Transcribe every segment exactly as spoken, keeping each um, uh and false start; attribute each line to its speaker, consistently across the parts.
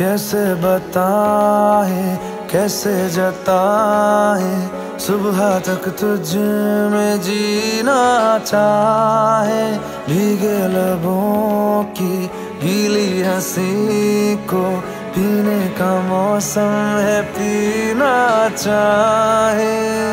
Speaker 1: कैसे बताए कैसे जताए, सुबह तक तुझ में जीना चाहे। भीगे लबों की गीली हंसी को पीने का मौसम है, पीना चाहे।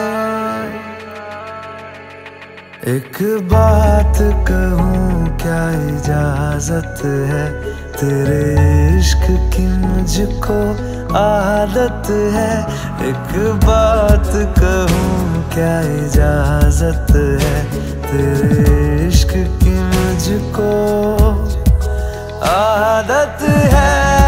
Speaker 1: एक बात कहूँ क्या इजाजत है, तेरे इश्क की मुझको आदत है। एक बात कहूँ क्या इजाजत है, तेरे इश्क की मुझको आदत है।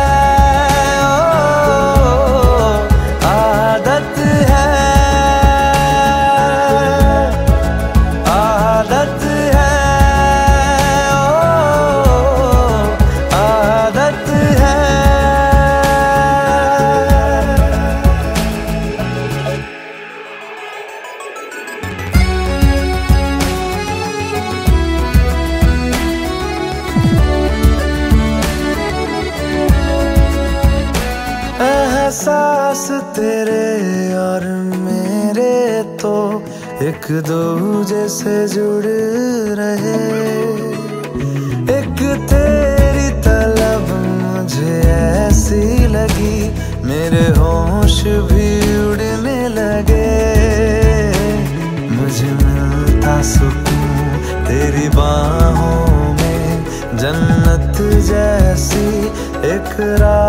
Speaker 1: एहसास तेरे और मेरे तो एक दूजे से जुड़ रहे। एक तेरी तलब मुझे ऐसी लगी, मेरे होश भी उड़ने लगे। मुझे मिलता सुकून तेरी बाहों में, जन्नत जैसी एक रात